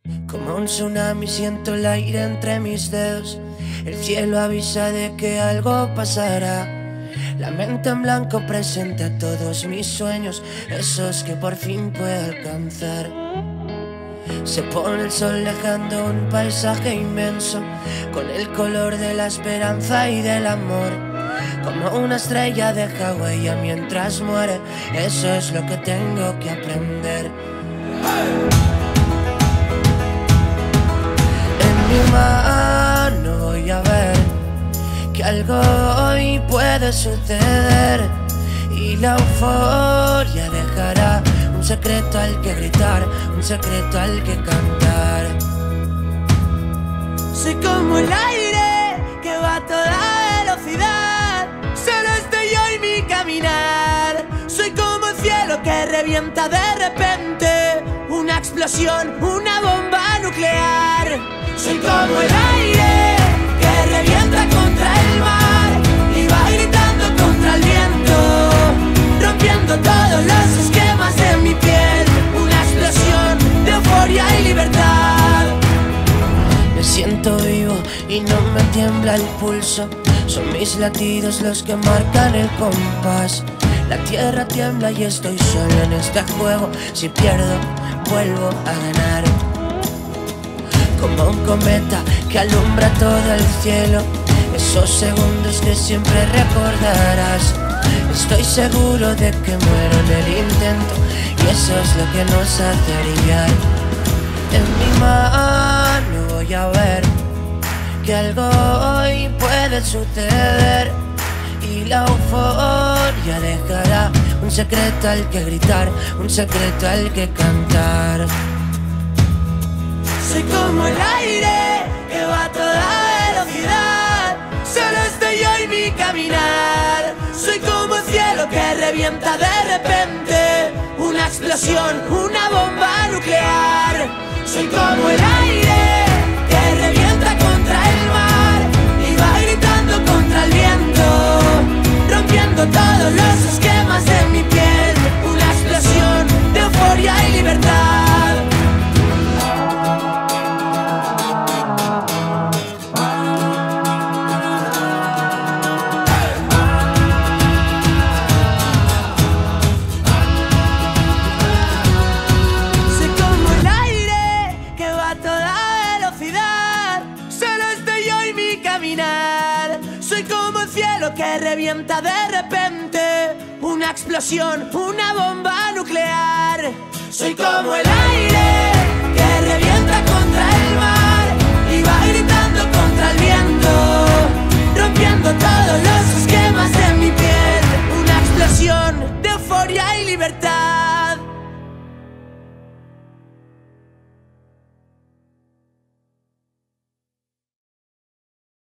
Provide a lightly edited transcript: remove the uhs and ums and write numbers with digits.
Como un tsunami siento el aire entre mis dedos. El cielo avisa de que algo pasará. La mente en blanco presenta todos mis sueños, esos que por fin puedo alcanzar. Se pone el sol dejando un paisaje inmenso, con el color de la esperanza y del amor. Como una estrella deja huella mientras muere, eso es lo que tengo que aprender. En mi mano voy a ver que algo hoy puede suceder, y la euforia dejará un secreto al que gritar, un secreto al que cantar. Soy como el aire que va a toda velocidad, solo estoy yo y mi caminar. Soy como el cielo que revienta de repente, una explosión, una bomba nuclear. Soy como el aire que revienta contra el mar y va gritando contra el viento, rompiendo todos los esquemas de mi piel. Una explosión de euforia y libertad. Me siento vivo y no me tiembla el pulso, son mis latidos los que marcan el compás. La tierra tiembla y estoy solo en este juego, si pierdo, vuelvo a ganar. Como un cometa que alumbra todo el cielo, esos segundos que siempre recordarás. Estoy seguro de que muero en el intento, y eso es lo que nos hace brillar. En mi mano voy a ver que algo hoy puede suceder, y la euforia dejará un secreto al que gritar, un secreto al que cantar. Soy como el aire que va a toda velocidad, solo estoy yo y mi caminar. Soy como el cielo que revienta de repente, una explosión, una bomba nuclear. Soy como el aire que revienta contra el mar y va gritando contra el viento, rompiendo todos los esquemas de mi piel. Una explosión de euforia y libertad. Soy como el cielo que revienta de repente, una explosión, una bomba nuclear. Soy como el aire